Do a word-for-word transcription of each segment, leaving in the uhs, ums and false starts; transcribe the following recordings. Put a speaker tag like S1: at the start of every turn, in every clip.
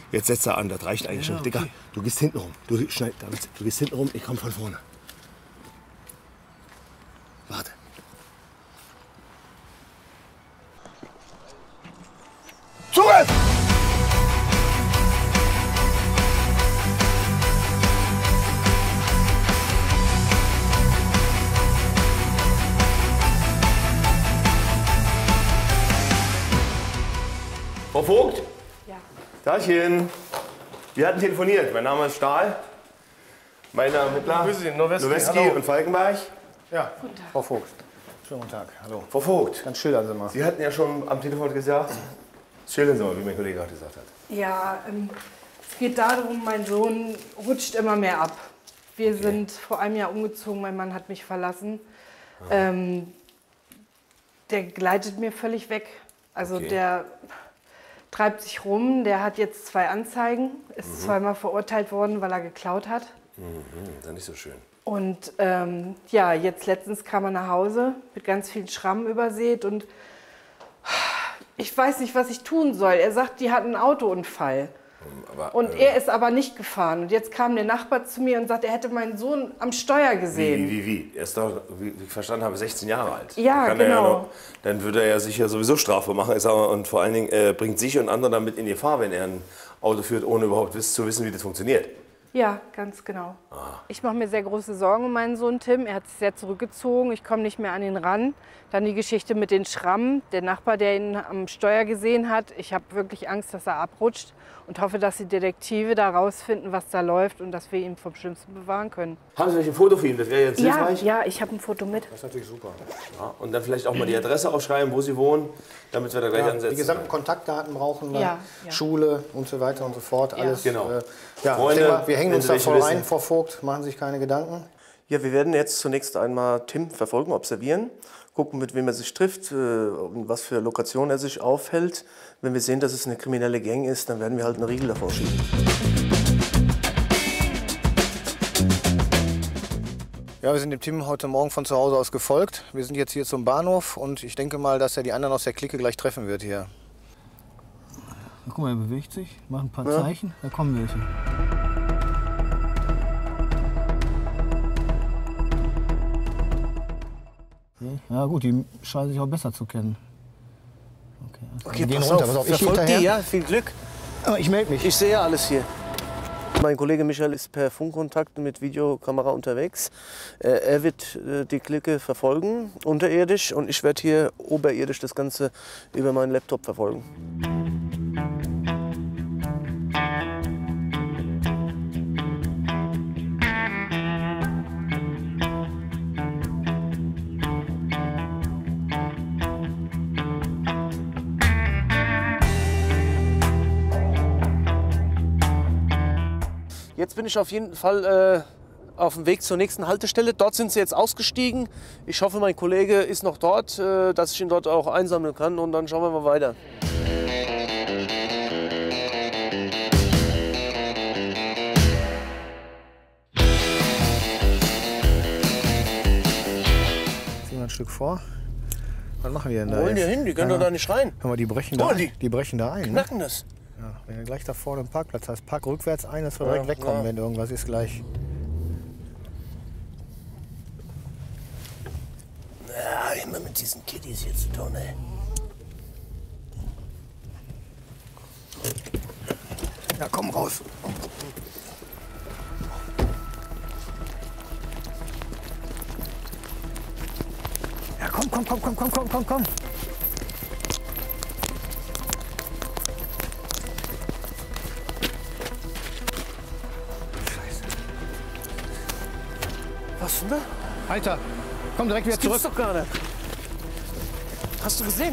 S1: Jetzt setzt er an, das reicht eigentlich
S2: Ja,
S1: schon. Digga,
S2: okay.
S1: du gehst hinten rum. Du, schnell, David, du gehst hinten rum, ich komm von vorne. Warte. Zugriff! Frau Vogt?
S3: Ja.
S1: Tagchen. Wir hatten telefoniert. Mein Name ist Stahl. Mein Ermittler
S2: Grüße Sie, Noweski.
S1: Noweski
S2: Hallo.
S1: und Falkenberg.
S2: Ja, Frau Vogt. Schönen guten Tag. Hallo.
S1: Frau Vogt,
S2: Dann schildern Sie mal.
S1: Sie hatten ja schon am Telefon gesagt, schildern Sie mal, wie mein Kollege gerade gesagt hat.
S3: Ja, ähm, es geht darum, mein Sohn rutscht immer mehr ab. Wir
S1: Okay.
S3: sind vor einem Jahr umgezogen, mein Mann hat mich verlassen. Ähm, der gleitet mir völlig weg. Also
S1: Okay.
S3: der treibt sich rum, der hat jetzt zwei Anzeigen, ist
S1: Mhm.
S3: zweimal verurteilt worden, weil er geklaut hat.
S1: Mhm, das ist nicht so schön.
S3: Und ähm, ja, jetzt letztens kam er nach Hause mit ganz vielen Schrammen übersät und ich weiß nicht, was ich tun soll. Er sagt, die hatten einen Autounfall.
S1: Aber,
S3: Und
S1: äh,
S3: er ist aber nicht gefahren. Und jetzt kam der Nachbar zu mir und sagt, er hätte meinen Sohn am Steuer gesehen.
S1: Wie, wie, wie? Er ist doch, wie wie ich verstanden habe, sechzehn Jahre alt.
S3: Ja,
S1: Kann er
S3: genau.
S1: noch, dann würde er ja sicher sowieso strafbar machen. Ich sag mal, und vor allen Dingen äh, bringt sich und andere damit in Gefahr, wenn er ein Auto führt, ohne überhaupt wiss, zu wissen, wie das funktioniert.
S3: Ja, ganz genau.
S1: Ah.
S3: Ich mache mir sehr große Sorgen um meinen Sohn Tim. Er hat sich sehr zurückgezogen. Ich komme nicht mehr an ihn ran. Dann die Geschichte mit den Schrammen. Der Nachbar, der ihn am Steuer gesehen hat. Ich habe wirklich Angst, dass er abrutscht und hoffe, dass die Detektive da rausfinden, was da läuft und dass wir ihn vom Schlimmsten bewahren können.
S1: Haben Sie vielleicht ein Foto für ihn? Das wäre jetzt
S3: Ja,
S1: hilfreich.
S3: ja, ich habe ein Foto mit.
S2: Das ist natürlich super.
S1: Ja, und dann vielleicht auch mal die Adresse aufschreiben, wo Sie wohnen, damit wir da gleich
S2: Ja,
S1: ansetzen.
S2: die gesamten Kontaktdaten brauchen wir,
S3: Ja, ja.
S2: Schule und so weiter und so fort. Alles.
S1: Genau.
S2: Äh, ja,
S1: Freunde,
S2: ich denke mal, wir hängen
S1: wenn
S2: uns
S1: Sie
S2: da
S1: welche
S2: voll rein,
S1: wissen.
S2: Frau Vogt, machen Sie sich keine Gedanken.
S4: Ja, wir werden jetzt zunächst einmal Tim verfolgen, observieren, gucken, mit wem er sich trifft, äh, in was für Lokation er sich aufhält. Wenn wir sehen, dass es eine kriminelle Gang ist, dann werden wir halt einen Riegel davor schieben.
S2: Ja, wir sind dem Tim heute Morgen von zu Hause aus gefolgt. Wir sind jetzt hier zum Bahnhof und ich denke mal, dass er die anderen aus der Clique gleich treffen wird hier.
S5: Guck mal, er bewegt sich, macht ein paar
S4: Ja.
S5: Zeichen, da kommen welche. Okay. Ja gut, die scheinen sich auch besser zu kennen. Okay, also
S4: Okay,
S2: Wir gehen
S4: pass
S2: runter,
S4: auf,
S2: pass auf, ich
S4: verfolgt die,
S2: hinterher.
S4: ja, viel Glück.
S2: Aber ich melde mich.
S4: Ich sehe alles hier. Mein Kollege Michael ist per Funkkontakt mit Videokamera unterwegs. Äh, Er wird äh, die Clique verfolgen, unterirdisch, und ich werde hier oberirdisch das Ganze über meinen Laptop verfolgen. Jetzt bin ich auf jeden Fall äh, auf dem Weg zur nächsten Haltestelle. Dort sind sie jetzt ausgestiegen. Ich hoffe, mein Kollege ist noch dort, äh, dass ich ihn dort auch einsammeln kann. Und dann schauen wir mal weiter.
S2: Ziehen wir ein Stück vor. Was machen wir denn da
S4: Wo wollen die
S2: jetzt?
S4: hin? Die können
S2: Ja.
S4: doch da nicht rein.
S2: Hör mal, die brechen
S4: Wo
S2: da,
S4: wollen die?
S2: die brechen da ein. Ne?
S4: Knacken das.
S2: Ja, wenn du gleich da vorne im Parkplatz hast, park rückwärts ein, dass wir direkt
S4: Ja,
S2: wegkommen,
S4: ja.
S2: wenn irgendwas ist gleich.
S4: Ja, immer mit diesen Kiddies hier zu tun, ey.
S2: Ja, komm raus. Ja, komm, komm, komm, komm, komm, komm, komm, komm.
S4: Was denn da?
S2: Alter, komm direkt wieder
S4: Das gibt's
S2: zurück.
S4: doch gar nicht. Hast du gesehen?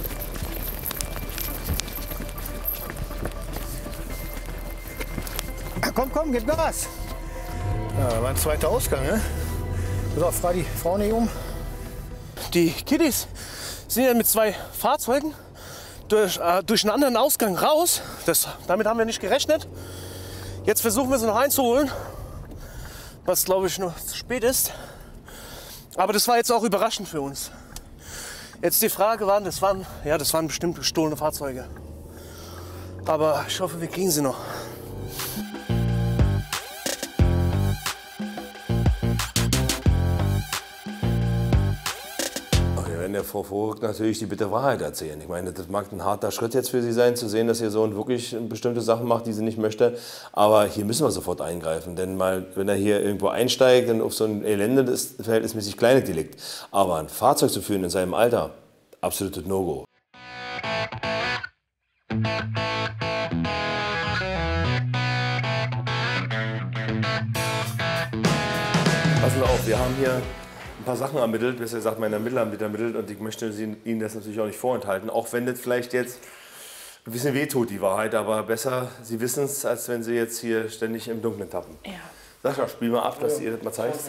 S2: Ja, komm, komm, gib Gas. Ja, da war ein zweiter Ausgang, ne? Pass auf, fahr die Frau nicht um.
S4: Die Kiddies sind ja mit zwei Fahrzeugen durch, äh, durch einen anderen Ausgang raus. Das, damit haben wir nicht gerechnet. Jetzt versuchen wir sie noch einzuholen, was glaube ich noch zu spät ist. Aber das war jetzt auch überraschend für uns. Jetzt die Frage war, das waren, ja, das waren bestimmt gestohlene Fahrzeuge. Aber ich hoffe, wir kriegen sie noch.
S1: Der Verfolgt natürlich die bittere Wahrheit erzählen. Ich meine, das mag ein harter Schritt jetzt für Sie sein, zu sehen, dass Ihr Sohn wirklich bestimmte Sachen macht, die sie nicht möchte. Aber hier müssen wir sofort eingreifen. Denn mal, wenn er hier irgendwo einsteigt und auf so ein Elende, das ist verhältnismäßig kleines Delikt. Aber ein Fahrzeug zu führen in seinem Alter, absolutes No-Go. Passen Sie auf, wir haben hier ein paar Sachen ermittelt, besser gesagt, mein Ermittler hat ermittelt und ich möchte Ihnen das natürlich auch nicht vorenthalten, auch wenn das vielleicht jetzt ein bisschen wehtut, die Wahrheit, aber besser, Sie wissen es, als wenn Sie jetzt hier ständig im Dunkeln tappen.
S3: Ja.
S1: Sascha, spiel mal ab, dass du ihr das mal zeigst.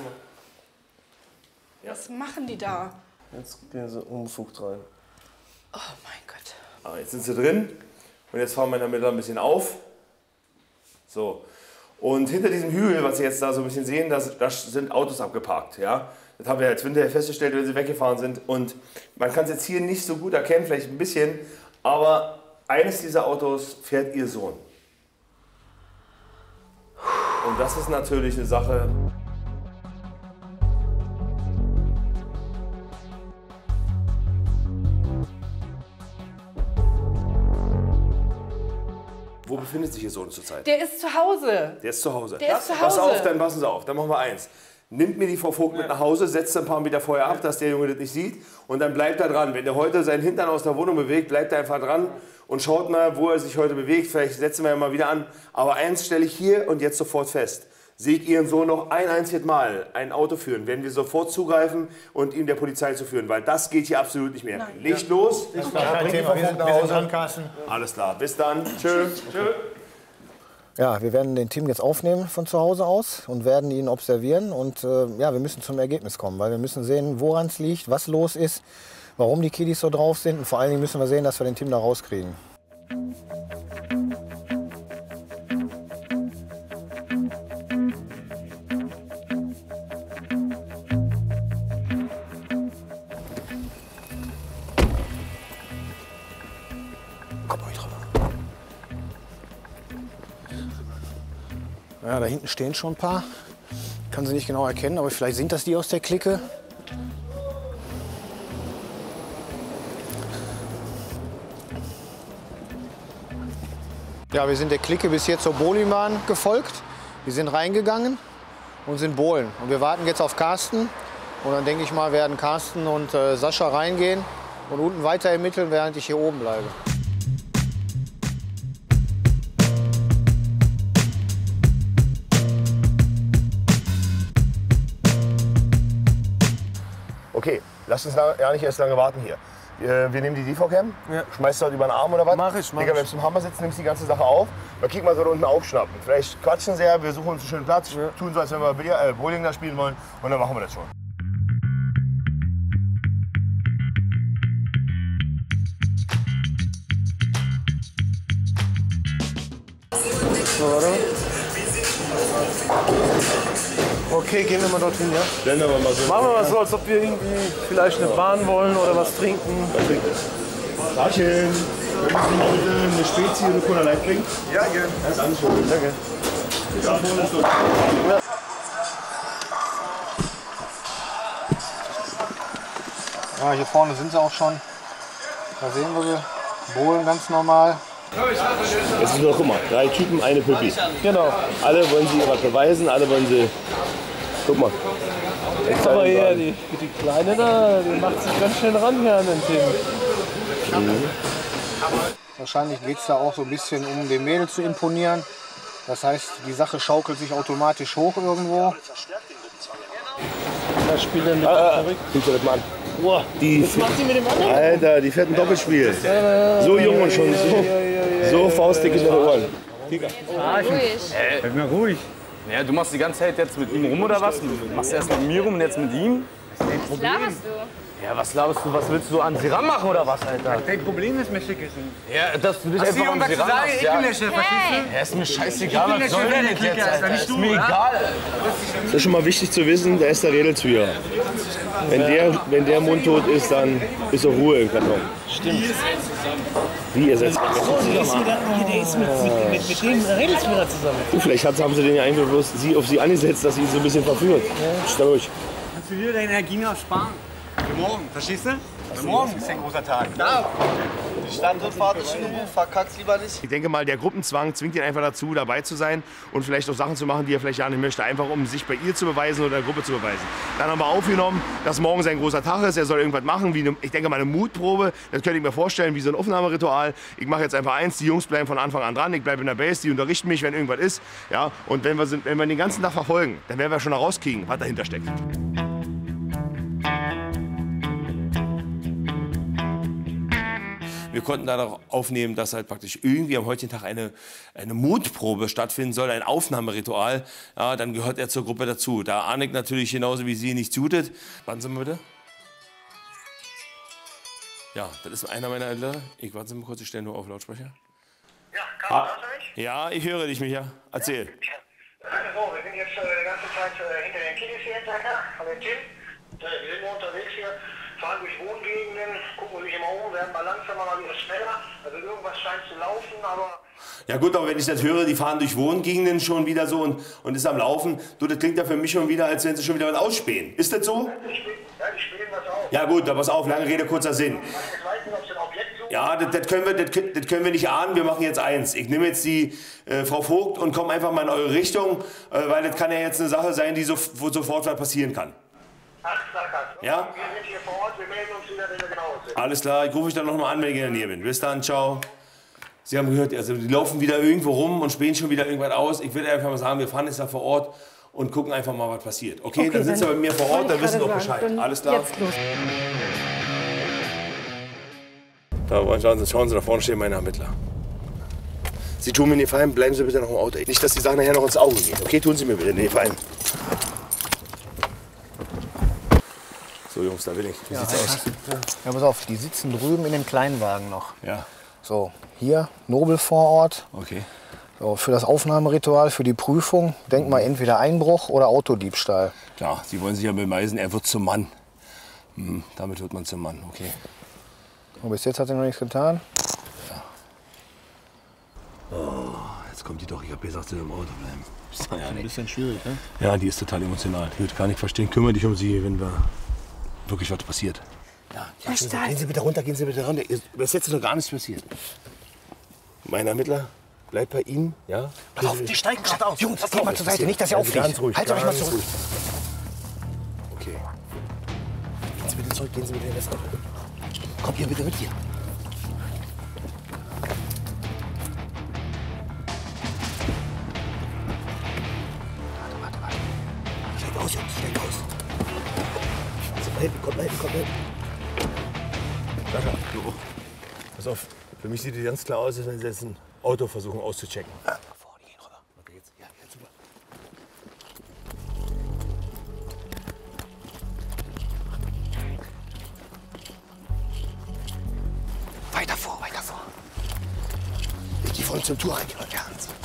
S3: Was machen die da?
S4: Jetzt gehen sie unbefugt rein.
S3: Oh mein Gott.
S1: Ah, jetzt sind sie drin und jetzt fahren meine Ermittler ein bisschen auf. So. Und hinter diesem Hügel, was Sie jetzt da so ein bisschen sehen, da sind Autos abgeparkt. Ja? Das haben wir jetzt hinterher festgestellt, wenn sie weggefahren sind. Und man kann es jetzt hier nicht so gut erkennen, vielleicht ein bisschen, aber eines dieser Autos fährt Ihr Sohn. Und das ist natürlich eine Sache. Wo befindet sich Ihr Sohn zurzeit?
S3: Der ist zu Hause.
S1: Der ist zu Hause.
S3: Der ist zu Hause.
S1: Pass auf, dann passen Sie auf. Dann machen wir eins. Nimmt mir die Frau Vogt mit nach Hause, setzt ein paar Meter vorher ab, dass der Junge das nicht sieht. Und dann bleibt er dran. Wenn der heute seinen Hintern aus der Wohnung bewegt, bleibt er einfach dran und schaut mal, wo er sich heute bewegt. Vielleicht setzen wir ihn mal wieder an. Aber eins stelle ich hier und jetzt sofort fest. Sehe ich Ihren Sohn noch ein einziges Mal ein Auto führen, werden wir sofort zugreifen und ihn der Polizei zu führen. Weil das geht hier absolut nicht mehr.
S3: Nein.
S1: Legt los.
S5: Das war kein Thema. Wir sind, wir sind dran, Carsten.
S1: Alles klar. Bis dann. Tschö. Tschö.
S2: Ja, wir werden den Team jetzt aufnehmen von zu Hause aus und werden ihn observieren. Und äh, ja, wir müssen zum Ergebnis kommen, weil wir müssen sehen, woran es liegt, was los ist, warum die Kiddies so drauf sind. Und vor allen Dingen müssen wir sehen, dass wir den Team da rauskriegen. Ja, da hinten stehen schon ein paar. Kann sie nicht genau erkennen, aber vielleicht sind das die aus der Clique. Ja, wir sind der Clique bis hier zur Bowlingbahn gefolgt. Wir sind reingegangen und sind bowlen. Und wir warten jetzt auf Carsten. Und dann denke ich mal, werden Carsten und äh, Sascha reingehen und unten weiter ermitteln, während ich hier oben bleibe.
S1: Okay, lass uns ja nicht erst lange warten hier. Wir, wir nehmen die D V-Cam,
S4: Ja.
S1: schmeißt du dort über den Arm oder was?
S4: Mach ich, mach
S1: Digga,
S4: ich.
S1: wenn du zum Hammer sitzt, nimmst du die ganze Sache auf. Dann kick mal so da unten aufschnappen. Vielleicht quatschen sie ja, wir suchen uns einen schönen Platz,
S4: Ja.
S1: tun so, als wenn wir Billard, äh, Bowling da spielen wollen und dann machen wir das schon.
S4: So, warte. Okay, gehen wir mal dorthin, ja?
S1: Blenden wir mal so.
S4: Machen wir mal so, als ob wir irgendwie vielleicht eine Bahn wollen oder was trinken.
S1: Darchen, können Sie mal bitte eine Spezi und eine Cola Light bringen?
S4: Ja, gerne.
S1: Das ist alles schon.
S4: Danke.
S2: Ja, hier vorne sind sie auch schon. Da sehen wir sie. Bowlen ganz normal.
S1: Das ist doch, guck mal, drei Typen, eine Püppi.
S4: Genau.
S1: Alle wollen sie was beweisen, alle wollen sie. Guck mal.
S4: Aber hier, die, die Kleine da, die macht sich ganz schön ran hier an den Themen.
S2: Mhm. Wahrscheinlich geht es da auch so ein bisschen um den Mädel zu imponieren. Das heißt, die Sache schaukelt sich automatisch hoch irgendwo.
S4: Da spielt er mit
S1: Ah, ah,
S4: verrückt.
S1: guck dir das mal an. Boah, die
S4: Was macht sie mit dem anderen?
S1: Alter, die fährt ein Doppelspiel. So jung und schon so, so faustdick in ihre Ohren.
S6: Bleib mal ruhig. Ja, du machst die ganze Zeit jetzt mit ihm rum oder was? Du machst erst mit mir rum und jetzt mit ihm?
S7: Was laberst du?
S6: Ja, was laberst du? Was willst du an sie ranmachen oder was, Alter?
S8: Dein Problem ist mir schick.
S6: Ja, dass du dich
S8: Hast du
S6: einfach an
S8: irgendwas
S6: sie
S8: zu sagen?
S6: ranmachst,
S8: Ich
S6: ja.
S8: bin der Chef, verstehst du?
S6: Ja, ist mir scheißegal,
S8: Ich bin
S6: was
S8: der
S6: soll
S8: Chef
S6: denn
S8: der
S6: das
S8: Clique,
S6: jetzt,
S8: Alter,
S6: Alter?
S8: nicht
S6: Ist
S8: du,
S6: mir
S8: oder?
S6: egal.
S1: Das ist schon mal wichtig zu wissen, da ist der Redelzüger. Wenn der, wenn der mundtot ist, dann ist auch Ruhe im Karton.
S4: Stimmt.
S1: Wie ersetzt man?
S4: So, der ist wieder, der ist mit, mit, mit, mit dem redest du wieder zusammen.
S1: Vielleicht haben sie den ja einfach bloß sie auf sie angesetzt, dass sie ihn so ein bisschen verführt. Ja. Stell ruhig.
S8: Kannst du dir deine Energie noch sparen? Für morgen, verstehst du? Für morgen ist ein großer Tag.
S7: Ja. Die Standortfahrt ist schon gebucht, verkack's lieber nicht.
S1: Ich denke mal, der Gruppenzwang zwingt ihn einfach dazu, dabei zu sein und vielleicht auch Sachen zu machen, die er vielleicht gar nicht möchte. Einfach um sich bei ihr zu beweisen oder der Gruppe zu beweisen. Dann haben wir aufgenommen, dass morgen sein großer Tag ist. Er soll irgendwas machen, wie eine, ich denke mal eine Mutprobe. Das könnte ich mir vorstellen, wie so ein Aufnahmeritual. Ich mache jetzt einfach eins, die Jungs bleiben von Anfang an dran. Ich bleibe in der Base, die unterrichten mich, wenn irgendwas ist. Ja? Und wenn wir, sind, wenn wir den ganzen Tag verfolgen, dann werden wir schon herauskriegen, was dahinter steckt. Wir konnten da aufnehmen, dass halt praktisch irgendwie am heutigen Tag eine, eine Mutprobe stattfinden soll, ein Aufnahmeritual. Ja, dann gehört er zur Gruppe dazu. Da ahne ich natürlich genauso wie Sie nicht zutet. Warten Sie mal bitte. Ja, das ist einer meiner Eltern. Ich warte mal kurz, ich stelle nur auf Lautsprecher.
S9: Ja, Karl, ah. hörst du mich?
S1: Ja, ich höre dich, Micha. Erzähl.
S9: Ja. So, wir sind jetzt äh, die ganze Zeit äh, hinter den Kiddies hier hinterher, von den Tim. Äh, wir sind nur unterwegs hier. Fahren durch Wohngegenden, gucken sich immer um, werden mal langsamer, mal wieder schneller. Also irgendwas scheint zu laufen, aber...
S1: Ja gut, aber wenn ich das höre, die fahren durch Wohngegenden schon wieder so und, und ist am Laufen, du, das klingt ja für mich schon wieder, als wenn sie schon wieder was ausspähen. Ist das so?
S9: Ja, die spielen, ja, die spielen was auf.
S1: Ja gut, aber pass auf, lange Rede, kurzer Sinn.
S9: Ich weiß nicht, ob sie ein Objekt suchen.
S1: Ja, das, das, können wir, das, das können wir nicht ahnen, wir machen jetzt eins. Ich nehme jetzt die äh, Frau Vogt und komme einfach mal in eure Richtung, äh, weil das kann ja jetzt eine Sache sein, die so, wo sofort was passieren kann.
S9: Ach, sag das.
S1: Ja?
S9: Wir sind hier vor Ort, wir melden uns wieder, wenn wir genau sind.
S1: Alles klar, ich rufe euch dann noch mal an, wenn ich in der Nähe bin. Bis dann, ciao. Sie haben gehört, also die laufen wieder irgendwo rum und spähen schon wieder irgendwas aus. Ich würde einfach mal sagen, wir fahren jetzt da vor Ort und gucken einfach mal, was passiert. Okay, okay dann sind Sie bei mir vor Ort, dann wissen wir auch Bescheid. Alles klar?
S3: Jetzt los.
S1: Da schauen Sie, schauen Sie, da vorne stehen meine Ermittler. Sie tun mir den Gefallen, bleiben Sie bitte noch im Auto. Nicht, dass die Sachen nachher noch ins Auge gehen. Okay, tun Sie mir bitte den Gefallen. So Jungs, da bin ich. Wie
S2: ja,
S1: sieht's aus?
S2: Ja, pass auf, die sitzen drüben in dem Kleinwagen noch.
S1: Ja.
S2: So, hier, Nobelvorort.
S1: Okay.
S2: So, für das Aufnahmeritual, für die Prüfung, denk mal entweder Einbruch oder Autodiebstahl.
S1: Klar, Sie wollen sich ja beweisen, er wird zum Mann. Hm, damit wird man zum Mann, okay.
S2: Und bis jetzt hat er noch nichts getan.
S1: Ja. Oh, jetzt kommt die doch. Ich hab gesagt, sie im Auto bleiben.
S5: Das ist ja ein bisschen schwierig, ne?
S1: Ja, die ist total emotional. Die wird gar nicht verstehen. Kümmere dich um sie, wenn wir wirklich was passiert. Ja, ja, gehen Sie bitte runter, gehen Sie bitte runter. Bis jetzt ist noch gar nichts passiert. Mein Ermittler bleibt bei Ihnen, ja?
S2: Pass auf, die steigen gerade aus. Jungs, geht mal zur Seite, nicht, dass ihr auffliegt.
S1: Ganz ruhig,
S2: Haltet euch mal zurück.
S1: Ruhig. Okay. Gehen Sie bitte zurück, gehen Sie bitte in das Auto. Kommt ihr bitte mit hier. Warte, warte, warte. Steigt aus, Jungs, steigt aus. Kommt hinten, kommt hinten, kommt hinten. Sascha, du. Pass auf, für mich sieht es ganz klar aus, als wenn sie jetzt ein Auto versuchen auszuchecken. Ah, vor, die gehen rüber. Okay, jetzt. Ja, ja, super. Weiter vor, weiter vor. Ich gehe vorne zum Tor rein. Ja,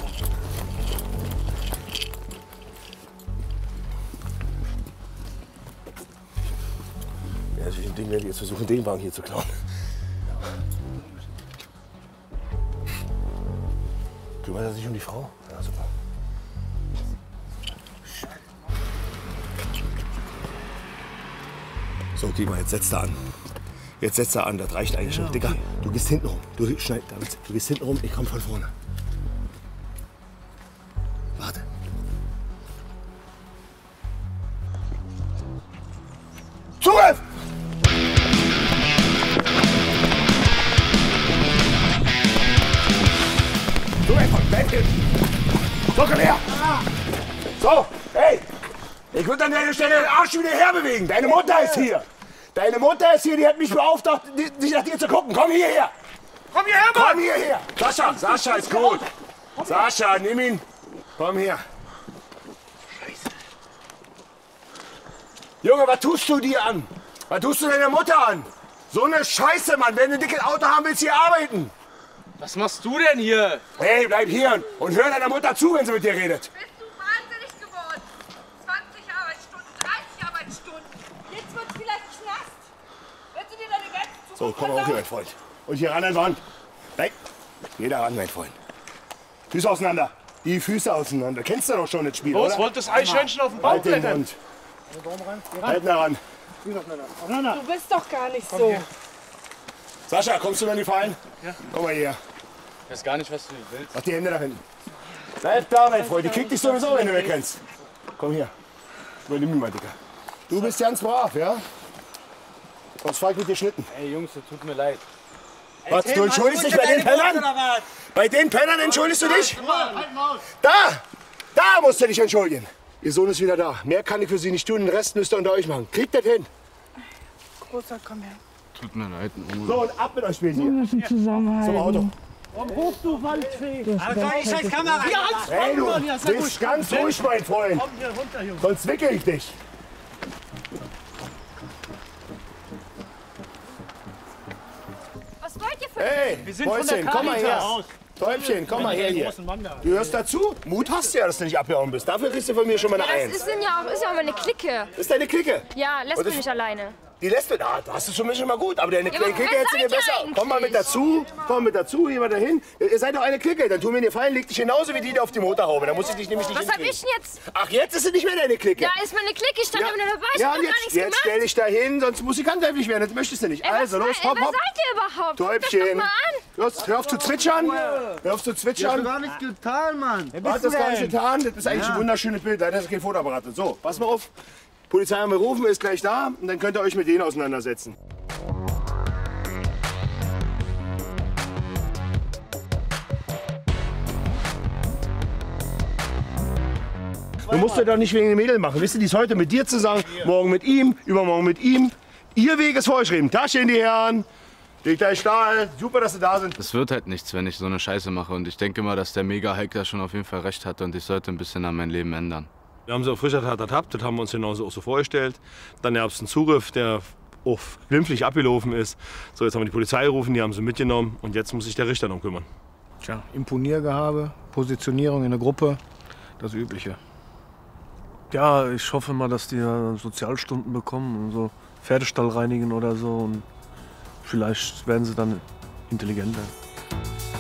S1: ja, natürlich ein Ding, werde ich jetzt versuchen, den Wagen hier zu klauen. Kümmert er sich um die Frau? Ja, super. So, geh mal, jetzt setzt er an. Jetzt setzt er an, das reicht eigentlich schon. Ja, okay. Digga, du gehst hinten rum. Du, schneid, David, du gehst hinten rum, ich komm von vorne. Warte. Zugriff! So, komm her! So, hey! Ich würde an deiner Stelle den Arsch wieder herbewegen. Deine Mutter ist hier. Deine Mutter ist hier, die hat mich beauftragt, sich nach dir zu gucken. Komm hierher!
S4: Komm hierher, Mann!
S1: Komm hierher! Sascha, Sascha ist gut. Sascha, nimm ihn. Komm her. Scheiße. Junge, was tust du dir an? Was tust du deiner Mutter an? So eine Scheiße, Mann. Wenn du ein dickes Auto haben willst, hier arbeiten.
S6: Was machst du denn hier?
S1: Hey, bleib hier und hör deiner Mutter zu, wenn sie mit dir redet.
S10: Bist du wahnsinnig geworden? zwanzig Arbeitsstunden, dreißig Arbeitsstunden. Jetzt wird's vielleicht Knast. Willst du dir deine ganze Zukunft
S1: So, komm auch hier, mein Freund. Und hier ran an die Wand.
S11: Nein, geh da ran, mein Freund. Füße auseinander. Die Füße auseinander. Kennst du doch schon das Spiel,
S4: Los,
S11: oder?
S4: wollt das Eichhörnchen auf den Baum
S11: Halt den
S4: klettern?
S11: Mund. Halt da ran.
S3: Du bist doch gar nicht so.
S11: Sascha, kommst du mal in die Fallen?
S6: Ja.
S11: Komm mal her.
S6: Ich weiß gar nicht, was du willst.
S11: Mach die Hände nach hinten. Bleib da, mein Freund. Die kriegt dich sowieso, wenn du wegrennst. Komm hier. Übernimm mich mal, Dicker. Du bist ganz brav, ja? Sonst fahr ich mit dir Schlitten.
S6: Ey, Jungs, das tut mir leid.
S11: Was, du entschuldigst dich bei den Pennern? Bei den Pennern entschuldigst du dich? Da! Da musst du dich entschuldigen. Ihr Sohn ist wieder da. Mehr kann ich für Sie nicht tun. Den Rest müsst ihr unter euch machen. Kriegt das hin.
S3: Großer, komm her.
S6: Tut mir leid.
S11: So, und ab mit euch spielen
S3: Wir
S11: hier.
S3: müssen zusammenhalten.
S11: Zum Auto.
S8: Komm hoch, du Waldfee!
S7: Aber ich scheiß Kamera!
S11: Hey, du bist ganz ruhig, mein Freund.
S8: Komm hier runter, Junge.
S11: Sonst wickel ich dich.
S10: Was wollt ihr von
S11: Hey,
S8: Wir sind von der
S11: Mäuschen, komm mal her.
S8: Caritas.
S11: Täubchen, komm mal her hier.
S8: Großen Mann da.
S11: Du hörst dazu? Mut hast du ja, dass du nicht abgehauen bist. Dafür kriegst du von mir schon mal eine
S10: Das
S11: Eins.
S10: ist ja auch, ist ja auch meine Clique.
S11: Das ist deine Clique.
S10: Ja, lässt
S11: Und
S10: mich
S11: das-
S10: nicht alleine.
S11: Die lässt du, ah, da hast du schon schon mal gut. Aber deine
S10: Ja, aber
S11: Clique
S10: wer
S11: hättest du dir
S10: seid ihr
S11: besser.
S10: eigentlich?
S11: Komm mal mit dazu, komm mit dazu, geh mal dahin. Ihr seid doch eine Clique. Dann tu mir den Gefallen, leg dich genauso wie die da auf die Motorhaube. Da muss ich dich nämlich nicht
S10: Was hab
S11: hinkriegen.
S10: ich denn jetzt?
S11: Ach, jetzt ist sie nicht mehr deine Clique.
S10: Ja, ist meine Clique. Ich stand ja, wieder dabei. Ich
S11: ja,
S10: hab
S11: und
S10: doch gar
S11: jetzt,
S10: nichts
S11: jetzt
S10: gemacht.
S11: stell dich da hin, sonst muss ich handgreiflich werden. Das möchtest du nicht.
S10: Ey,
S11: Also,
S10: was,
S11: los,
S10: ey,
S11: hopp,
S10: wer
S11: hopp.
S10: seid ihr überhaupt? Guckt euch
S11: Täubchen.
S10: doch mal an.
S11: Los, hör auf zu zwitschern. Hör auf zu zwitschern.
S7: gar nichts getan, Mann.
S11: Du hast das gar nicht getan. Das ist eigentlich ein wunderschönes Bild. Leider ist kein Fotoapparat. So, pass mal auf. Polizei haben wir gerufen, ist gleich da. Und dann könnt ihr euch mit denen auseinandersetzen. Du musst ja doch nicht wegen den Mädel machen. Wisst ihr, die ist heute mit dir zusammen, morgen mit ihm, übermorgen mit ihm. Ihr Weg ist vorgeschrieben. Tasche in die Herren. Legt euch Stahl. Super, dass sie da sind.
S6: Es wird halt nichts, wenn ich so eine Scheiße mache. Und ich denke mal, dass der Mega-Hulk da schon auf jeden Fall recht hatte. Und ich sollte ein bisschen an mein Leben ändern.
S1: Wir haben sie auf frischer Tat ertappt, das haben wir uns genauso auch so vorgestellt. Dann gab es einen Zugriff, der auch glimpflich abgelaufen ist. So, jetzt haben wir die Polizei gerufen, die haben sie mitgenommen und jetzt muss sich der Richter darum kümmern.
S2: Tja, Imponiergehabe, Positionierung in der Gruppe, das Übliche.
S4: Ja, ich hoffe mal, dass die ja Sozialstunden bekommen und so Pferdestall reinigen oder so. Und vielleicht werden sie dann intelligenter.